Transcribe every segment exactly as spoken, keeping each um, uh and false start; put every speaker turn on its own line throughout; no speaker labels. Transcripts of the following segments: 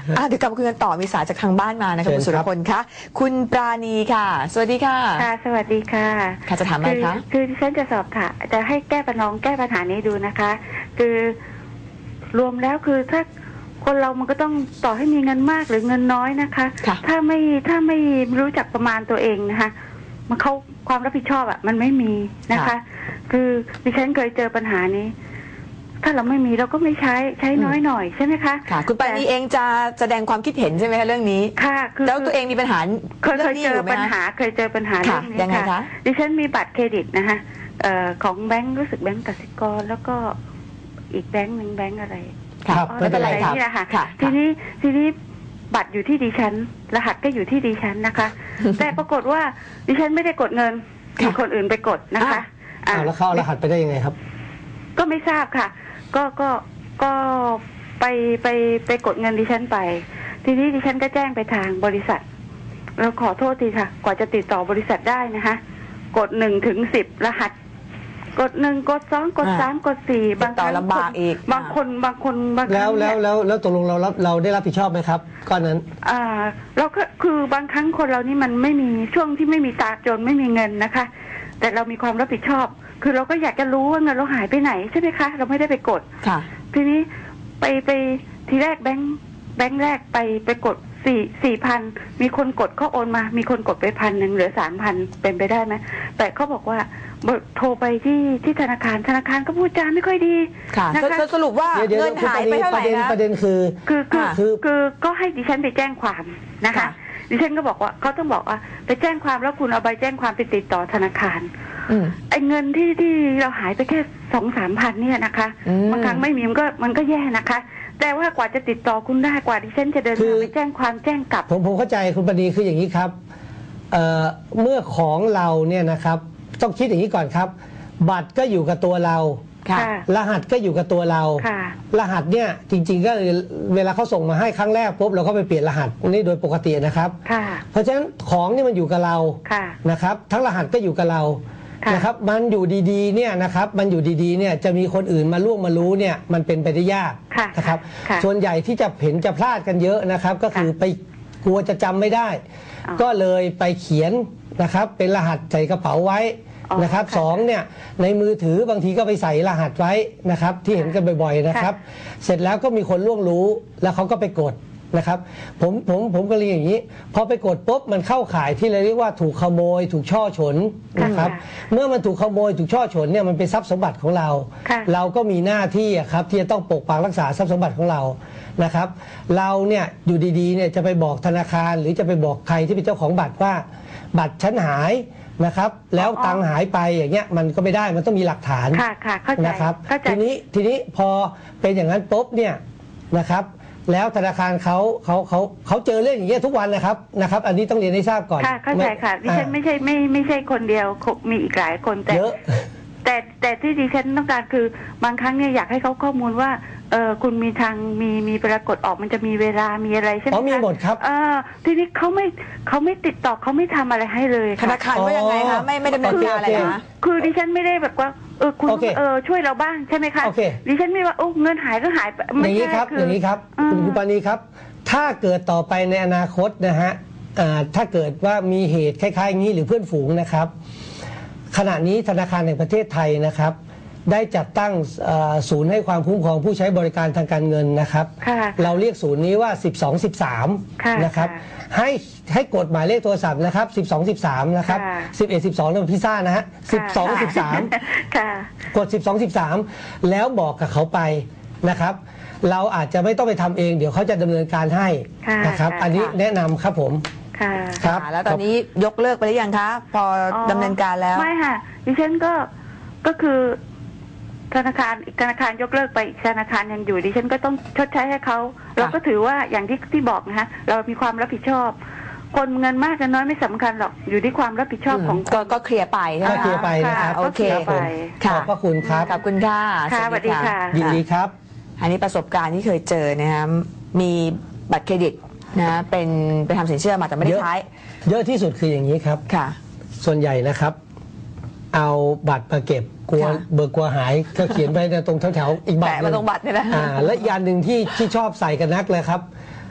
อ่ะเดี๋ยวกลับมาคุยกันต่อมีสายจากทางบ้านมานะคะคุณสุรพลคะคุณปราณีค่ะสวัสดีค่ะ
ค่ะสวัสดีค่ะ
ค่ะจะถามอะไรคะ
คือดิฉันจะสอบถามจะให้แก้ปัญหาแก้ปัญหานี้ดูนะคะคือรวมแล้วคือถ้าคนเรามันก็ต้องต่อให้มีเงินมากหรือเงินน้อยนะคะถ้าไม่ถ้าไม่รู้จักประมาณตัวเองนะคะมันเขาความรับผิดชอบอ่ะมันไม่มีนะคะคือดิฉันเคยเจอปัญหานี้ถ้าเราไม่มีเราก็ไม่ใช้ใช้น้อยหน่อยใช่ไหมคะ
ค่ะคุณปานีเองจะแสดงความคิดเห็นใช่ไหมคะเรื่องนี้
ค่ะคือ
แล้วตัวเองมีปัญหา
เคยเจอปัญหาเคยเจอปัญหาเรื่องนี้ค่ะดิฉันมีบัตรเครดิตนะคะของแบงก์รู้สึกแบงก์กสิกรแล้วก็อีกแบงก์หนึ่งแบงก์อะไร
ครับไม่เป็นไรครับ
นี่แหละค่ะทีนี้ทีนี้บัตรอยู่ที่ดิฉันรหัสก็อยู่ที่ดิฉันนะคะแต่ปรากฏว่าดิฉันไม่ได้กดเงินมีคนอื่นไปกดนะคะ
อ่าแล้วเข้ารหัสไปได้ยังไงครับ
ก็ไม่ทราบค่ะก็ก็ก็ไปไปไปกดเงินดิฉันไปทีนี้ดิฉันก็แจ้งไปทางบริษัทเราขอโทษทีค่ะกว่าจะติดต่อบริษัทได้นะคะกดหนึ่งถึงสิบรหัสกดหนึ่งกดสองกดสามกดสี่
บางครั้งลำบากอีก
บางคนบางคนบาง
แล้วแล้วแล้วแล้วตกลงเรารับเราได้รับผิดชอบไหมครับก้อนนั้น
อ่าเราก็คือบางครั้งคนเรานี่มันไม่มีช่วงที่ไม่มีตาจนไม่มีเงินนะคะแต่เรามีความรับผิดชอบคือเราก็อยากจะรู้ว่าเงินเราหายไปไหนใช่ไหมคะเราไม่ได้ไปกด
ค่ะ
ทีนี้ไปไปทีแรกแบงค์แบงค์แรกไปไปกดสี่สี่พันมีคนกดเขาโอนมามีคนกดไปพันหนึ่งเหลือสามพันเป็นไปได้ไหมแต่เขาบอกว่าโทรไปที่ที่ธนาคารธนาคารก็พูดจาไม่ค่อยดี
ค่ะสรุปว่าเงินหายไปเท่าไหร่นะ
ประเด็นคือ
คือคือคือก็ให้ดิฉันไปแจ้งความนะคะดิฉันก็บอกว่าเขาต้องบอกว่าไปแจ้งความแล้วคุณเอาใบแจ้งความไปติดต่อธนาคารไอ้เงินที่ที่เราหายไปแค่สองสามพันเนี่ยนะคะบางครั้งไม่มีมันก็มันก็แย่นะคะแต่ว่ากว่าจะติดต่อคุณได้กว่าดิฉันจะเดินทางไปแจ้งความแจ้งกลับ
ผมผมเข้าใจคุณปณีคืออย่างนี้ครับเอ่อเมื่อของเราเนี่ยนะครับต้องคิดอย่างนี้ก่อนครับบัตรก็อยู่กับตัวเรารหัสก็อยู่กับตัวเรารหัสเนี่ยจริงๆก็เวลาเขาส่งมาให้ครั้งแรกปุ๊บเราก็ไปเปลี่ยนรหัสนี่โดยปกตินะครับเพราะฉะนั้นของนี่มันอยู่กับเรานะครับทั้งรหัสก็อยู่กับเรานะครับมันอยู่ดีๆเนี่ยนะครับมันอยู่ดีๆเนี่ยจะมีคนอื่นมาล่วงมารู้เนี่ยมันเป็นไปได้ยากนะครับส่วนใหญ่ที่จะเห็นจะพลาดกันเยอะนะครับก็คือไปกลัวจะจำไม่ได้ก็เลยไปเขียนนะครับเป็นรหัสใส่กระเป๋าไว้นะครับสองเนี่ยในมือถือบางทีก็ไปใส่รหัสไว้นะครับที่เห็นกันบ่อยๆนะครับเสร็จแล้วก็มีคนล่วงรู้แล้วเขาก็ไปกดนะครับผมผมผมก็เรียนอย่างนี้พอไปกดปุ๊บมันเข้าข่ายที่เราเรียกว่าถูกขโมยถูกช่อฉนนะครับเมื่อมันถูกขโมยถูกช่อฉนเนี่ยมันเป็นทรัพย์สมบัติของเราเราก็มีหน้าที่ครับที่จะต้องปกปักรักษาทรัพย์สมบัติของเรานะครับเราเนี่ยอยู่ดีๆเนี่ยจะไปบอกธนาคารหรือจะไปบอกใครที่เป็นเจ้าของบัตรว่าบัตรฉันหายนะครับแล้วตังหายไปอย่างเงี้ยมันก็ไม่ได้มันต้องมีหลักฐานนะครับทีนี้ทีนี้พอเป็นอย่างนั้นปุ๊บเนี่ยนะครับแล้วธนาคารเขาเขาเขาเขาเจอเรื่องอย่างเงี้ยทุกวันนะครับนะครับอันนี้ต้องเรียนให้ทราบก่อน
ค่ะเข้าใจค่ะดิฉันไม่ใช่ไม่ไม่ใช่คนเดียวมีอีกหลายคนแต่แต่แต่ที่ดิฉันต้องการคือบางครั้งเนี่ยอยากให้เขาข้อมูลว่าเออคุณมีทางมีมีปรากฏออกมันจะมีเวลามีอะไรใช่ไหมคะ
อ๋อมีหมดครับ
เออทีนี้เขาไม่เขาไม่ติดต่อเขาไม่ทำอะไรให้เลย
ธนาคารว่ายังไงคะไม่ไม่ดำเนินการอะไรนะ
คือดิฉันไม่ได้แบบว่าเออคุณเออช่วยเราบ้างใช่ไหมคะดิฉันไม่ว่าโอ้เงินหายก็หาย
ไม่ใช่ครับอย่างนี้ครับคุณปานีครับถ้าเกิดต่อไปในอนาคตนะฮะถ้าเกิดว่ามีเหตุคล้ายๆอย่างนี้หรือเพื่อนฝูงนะครับขณะนี้ธนาคารแห่งประเทศไทยนะครับได้จัดตั้งศูนย์ให้ความคุ้มครองผู้ใช้บริการทางการเงินนะครับเราเรียกศูนย์นี้ว่าสิบสองสิบสามนะครับให้ให้กดหมายเลขโทรศัพท์นะครับสิบสอง สิบสามนะครับสิบเอ็ด สิบสองแล้วพิซซ่านะฮะสิบสอง สิบสามกดสิบสอง สิบสามแล้วบอกกับเขาไปนะครับเราอาจจะไม่ต้องไปทำเองเดี๋ยวเขาจะดำเนินการให้นะครับอันนี้แนะนำครับผม
ค่ะครับแล้วตอนนี้ยกเลิกไปหรือยังคะพอดำเนินการแล้ว
ไม่ค่ะดิฉันก็ก็คือธนาคารอีกธนาคารยกเลิกไปอีกธนาคารยังอยู่ดิฉันก็ต้องชดใช้ให้เขาเราก็ถือว่าอย่างที่ที่บอกนะฮะเรามีความรับผิดชอบคนเงินมากกันน้อยไม่สำคัญหรอกอยู่ที่ความรับผิดชอบของคน
ก็เคลียร์ไปใช่ไหม
เคลียร์ไปนะครับ
โอเค
ขอบพระคุณครับ
ขอบคุณค่ะ
สวัสดีค่ะ
ยินดีครับ
อันนี้ประสบการณ์ที่เคยเจอนะครับมีบัตรเครดิตนะเป็นไปทำสินเชื่อมาแต่ไม่ได้ใช้
เยอะที่สุดคืออย่างนี้ครับ
ค่ะ
ส่วนใหญ่นะครับเอาบัตรมาเก็บกลัวเบิกกลัวหายก็เขียนไปตรงแถวๆอีกบัตร
มาตรงบัตรนี่แหละ
อ่าและยานหนึ่งที่ที่ชอบใส่กันนักเลยครับ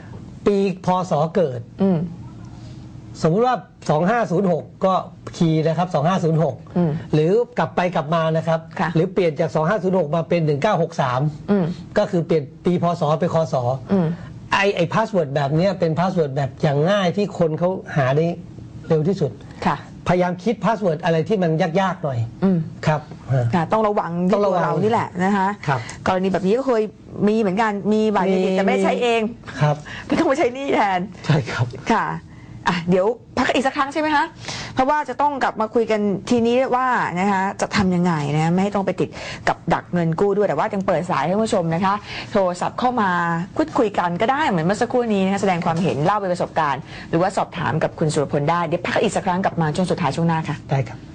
ปีพศเกิดสมมุติว่าสองห้าศูนย์หกก็คีย์นะครับสองห้าศูนย์หกหรือกลับไปกลับมานะครับหรือเปลี่ยนจากสองห้าศูนย์หกมาเป็นหนึ่งเก้าหกสามก็คือเปลี่ยนปีพศเป็นคศไอไอพาสเวิร์ดแบบนี้เป็นพาสเวิร์ดแบบอย่างง่ายที่คนเขาหาได้เร็วที่สุดพยายามคิดพาสเวิร์ดอะไรที่มันยากๆหน่อยครับ
ต้องระวังที่ตัวเรานี่แหละนะคะกรณีแบบนี้ก็เคยมีเหมือนกันมีบัตรเครดิตแต่ไม่ใช้เอง
ครับ
ก็ต้องไปใช้หนี้แทน
ใช่ครับ
ค่ะอ่ะเดี๋ยวพักอีกสักครั้งใช่ไหมคะเพราะว่าจะต้องกลับมาคุยกันทีนี้ว่านะคะจะทำยังไงนะไม่ให้ต้องไปติดกับดักเงินกู้ด้วยแต่ว่ายังเปิดสายให้ผู้ชมนะคะโทรศัพท์เข้ามาพูดคุยกันก็ได้เหมือนเมื่อสักครู่นี้นะคะแสดงความเห็นเล่าเป็นประสบการณ์หรือว่าสอบถามกับคุณสุรพลได้เดี๋ยวพักอีกสักครั้งกลับมาช่วงสุดท้ายช่วงหน้าค่ะ
ได้ครับ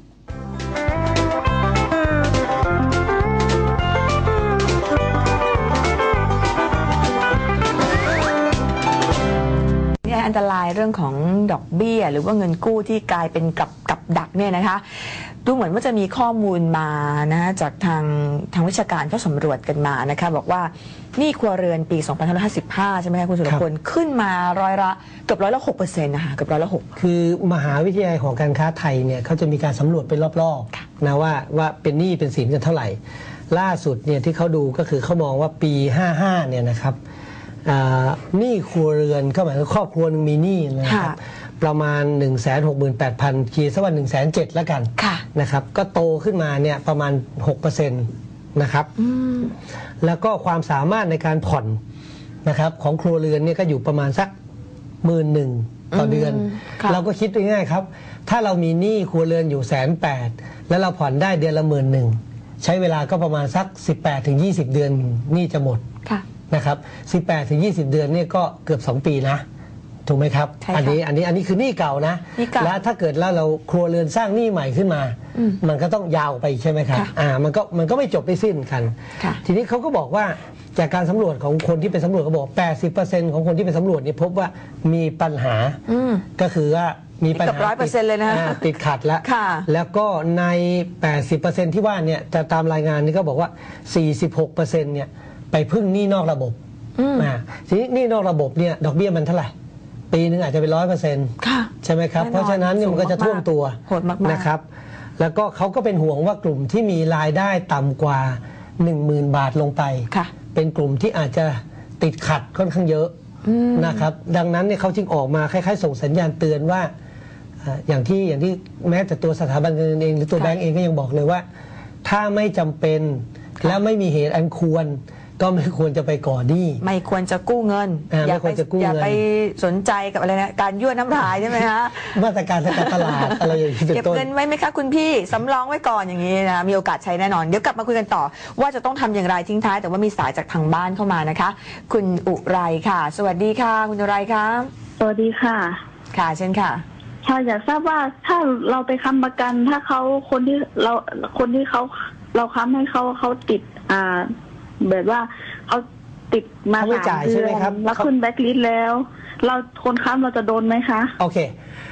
อันตรายเรื่องของดอกเบี้ยหรือว่าเงินกู้ที่กลายเป็นกับกับดักเนี่ยนะคะดูเหมือนว่าจะมีข้อมูลมานะจากทางทางวิชาการเขาสำรวจกันมานะคะบอกว่าหนี้ครัวเรือนปีสองพันห้าร้อยห้าสิบห้าใช่ไหมคะคุณสุรพลขึ้นมาร้อยละเกือบร้อยละหกเปอร์เซ็นต์นะคะเกือบร้อยละหก
คือมหาวิทยาลัยของการค้าไทยเนี่ยเขาจะมีการสำรวจเป็นรอบๆนะว่าว่าเป็นหนี้เป็นสินกันเท่าไหร่ล่าสุดเนี่ยที่เขาดูก็คือเขามองว่าปีห้าสิบห้าเนี่ยนะครับหนี้ครัวเรือนก็หมายถึงครอบครัวนึงมีหนี้นะครับประมาณ หนึ่งแสนหกหมื่นแปดพัน คีย์สักวัน หนึ่งแสนเจ็ดพัน แล้วกันนะครับก็โตขึ้นมาเนี่ยประมาณ หกเปอร์เซ็นต์ นะครับแล้วก็ความสามารถในการผ่อนนะครับของครัวเรือนเนี่ยก็อยู่ประมาณสักหมื่นหนึ่งต่อเดือนเราก็คิดง่ายๆครับถ้าเรามีหนี้ครัวเรือนอยู่แสนแปดแล้วเราผ่อนได้เดือนละหมื่นหนึ่งใช้เวลาก็ประมาณสัก สิบแปดถึงยี่สิบ เดือนหนี้จะหมดนะครับ สิบแปดถึงยี่สิบ เดือนเนี่ยก็เกือบสองปีนะถูกไหมครับอันนี้อันนี้อันนี้คือหนี้เก่านะแล้วถ้าเกิดแล้วเราครัวเรือนสร้างหนี้ใหม่ขึ้นมามันก็ต้องยาวไปใช่ไหมครับอ่ามันก็มันก็ไม่จบไม่สิ้นกันทีนี้เขาก็บอกว่าจากการสำรวจของคนที่เป็นสำรวจเขาบอก แปดสิบเปอร์เซ็นต์ ของคนที่เป็นสำรวจเนี่ยพบว่ามีปัญหาก็คือว่ามีปัญหา
ร้อยเปอร์เซ็นต์ เลยนะ
ติดขัดแล้วแล้วก็ใน แปดสิบเปอร์เซ็นต์ ที่ว่าเนี่ยแต่ตามรายงานนี่ก็บอกว่า สี่สิบหกเปอร์เซ็นต์ เนี่ยไปพึ่งหนี้นอกระบบทีนี้หนี้นอกระบบเนี่ยดอกเบี้ยมันเท่าไหร่ปีนึงอาจจะเป็นร้อยเปอร์เซ็นต์ใช่ไหมครับเพราะฉะนั้นมันก็จะท่วมตัวนะครับแล้วก็เขาก็เป็นห่วงว่ากลุ่มที่มีรายได้ต่ำกว่า หนึ่งหมื่น บาทลงไปเป็นกลุ่มที่อาจจะติดขัดค่อนข้างเยอะนะครับดังนั้นเนี่ยเขาจึงออกมาคล้ายๆส่งสัญญาณเตือนว่าอย่างที่อย่างที่แม้แต่ตัวสถาบันการเงินเองหรือตัวแบงก์เองก็ยังบอกเลยว่าถ้าไม่จำเป็นและไม่มีเหตุอันควรก็ไม่ควรจะไปก่อหนี้
ไม่ควรจะกู้เงิน
อย่าไป
อย่าไปสนใจกับอะไรนะการยั่วน้ำลายใช่ไหมฮะ
มาตรการทางการตลาดอะไรอย่างนี้
เก็บเงินไว้ไหมคะคุณพี่สำรองไว้ก่อนอย่างนี้นะมีโอกาสใช้แน่นอนเดี๋ยวกลับมาคุยกันต่อว่าจะต้องทำอย่างไรทิ้งท้ายแต่ว่ามีสายจากทางบ้านเข้ามานะคะคุณอุไรค่ะสวัสดีค่ะคุณอุไรค่ะ
สวัสดีค่ะ
ค่ะเช่นค่ะ
ค่ะอยากทราบว่าถ้าเราไปค้ำประกันถ้าเขาคนที่เราคนที่เขาเราค้ำให้เขาเขาติดอ่าแบบว่าเขาติดมา
สามเดือน
แล้วขึ้นแบ็คลิสต์แล้วเราคนค้ำเราจะโดนไหมคะ
โอเค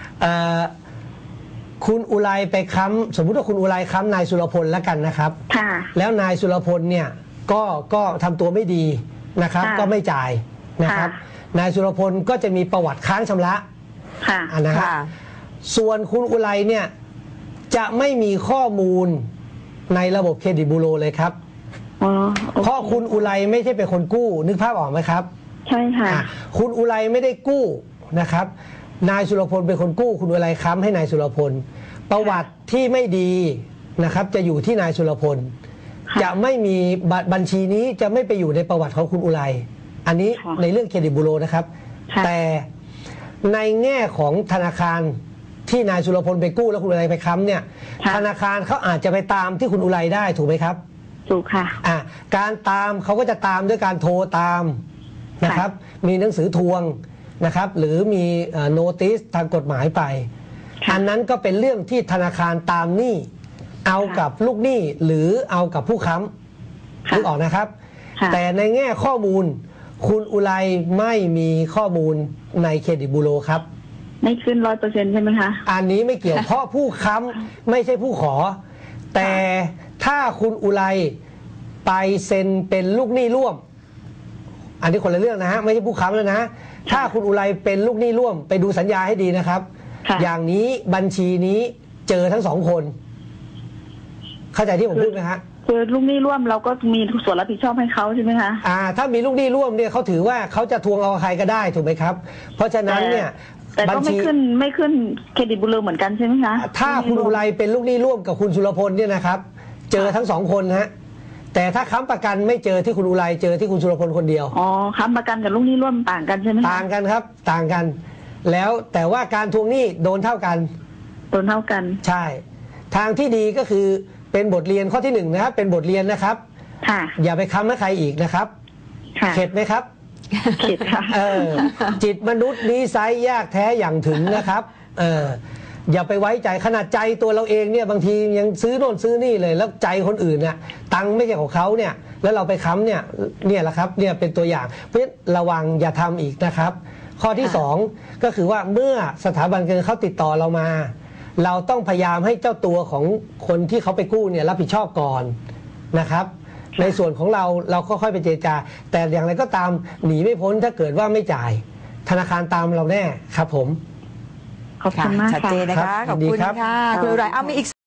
คุณอุไรไปค้ำสมมุติว่าคุณอุไรค้ำนายสุรพลแล้วกันนะครับ
ค่ะ
แล้วนายสุรพลเนี่ยก็ก็ทำตัวไม่ดีนะครับก็ไม่จ่ายนะครับนายสุรพลก็จะมีประวัติค้างชำระ
ค่ะ
นะครับส่วนคุณอุไรเนี่ยจะไม่มีข้อมูลในระบบเครดิตบูโรเลยครับเพราะคุณอุไรไม่ใช่เป็นคนกู้นึกภาพออกไหมครับ
ใช่ค่ะ
คุณอุไรไม่ได้กู้นะครับนายสุรพลเป็นคนกู้คุณอุไรค้ำให้นายสุรพลประวัติที่ไม่ดีนะครับจะอยู่ที่นายสุรพลจะไม่มีบัญชีนี้จะไม่ไปอยู่ในประวัติของคุณอุไรอันนี้ในเรื่องเครดิตบูโรนะครับแต่ในแง่ของธนาคารที่นายสุรพลไปกู้แล้วคุณอุไรไปค้ำเนี่ยธนาคารเขาอาจจะไปตามที่คุณอุไรได้ถูกไหมครับ
ถูกค่ะ
อ่าการตามเขาก็จะตามด้วยการโทรตามนะครับมีหนังสือทวงนะครับหรือมีโนติสทางกฎหมายไปอันนั้นก็เป็นเรื่องที่ธนาคารตามหนี้เอากับลูกหนี้หรือเอากับผู้ค้ำนึกออกนะครับแต่ในแง่ข้อมูลคุณอุไรไม่มีข้อมูลในเครดิตบูโรครับ
ไม่ขึ้นร้อยเปอร์เซ็นต์ใช่ไหมคะ
อันนี้ไม่เกี่ยวเพราะผู้ค้ำไม่ใช่ผู้ขอแต่ถ้าคุณอุไรไปเซ็นเป็นลูกหนี้ร่วมอันนี้คนละเรื่องนะฮะไม่ใช่ผู้ค้ำแล้วนะถ้าคุณอุไรเป็นลูกหนี้ร่วมไปดูสัญญาให้ดีนะครับ อย่างนี้บัญชีนี้เจอทั้งสองคนเข้าใจที่ผมพูดไหมฮะ
คือลูกหนี้ร่วมเราก็มีส่วนรับผิดชอบให้เขาใช่ไหมคะ
อ่าถ้ามีลูกหนี้ร่วมเนี่ยเขาถือว่าเขาจะทวงเอาใครก็ได้ถูกไหมครับเพราะฉะนั้นเนี่ย
แต่ก็ไม่ขึ้นไม่ขึ้นเครดิตบูโรเหมือนกันใช่ไหมคะ
ถ้าคุณอุไรเป็นลูกหนี้ร่วมกับคุณสุรพลเนี่ยนะครับเจอทั้งสองคนฮะแต่ถ้าค้ำประกันไม่เจอที่คุณอุไรเจอที่คุณสุรพลคนเดียว
อ๋อค้ำประกันกับลูกหนี้ร่วมต่างกันใช่ไหม
ต่างกันครับต่างกันแล้วแต่ว่าการทวงหนี้โดนเท่ากัน
โดนเท่ากัน
ใช่ทางที่ดีก็คือเป็นบทเรียนข้อที่หนึ่งนะครับเป็นบทเรียนนะครับ
ค่ะ
อย่าไปค้ำให้ใครอีกนะครับเข็ดไหมครับ
เข็ดค่ะ
เออจิตมนุษย์นิสัยยากแท้อย่างถึงนะครับเอออย่าไปไว้ใจขนาดใจตัวเราเองเนี่ยบางทียังซื้อโน่นซื้อนี่เลยแล้วใจคนอื่นเนี่ยตังค์ไม่ใช่ของเขาเนี่ยแล้วเราไปค้ำเนี่ยเนี่ยแหละครับเนี่ยเป็นตัวอย่างเพราะฉะนั้นระวังอย่าทำอีกนะครับข้อที่สองก็คือว่าเมื่อสถาบันการเงินเขาติดต่อเรามาเราต้องพยายามให้เจ้าตัวของคนที่เขาไปกู้เนี่ยรับผิดชอบก่อนนะครับในส่วนของเราเราก็ค่อยไปเจรจาแต่อย่างไรก็ตามหนีไม่พ้นถ้าเกิดว่าไม่จ่ายธนาคารตามเราแน่ครับผม
ขอบคุณมากค่ะ
ชัดเจนนะคะขอบคุณค่ะคุณอุไรเอามีอีก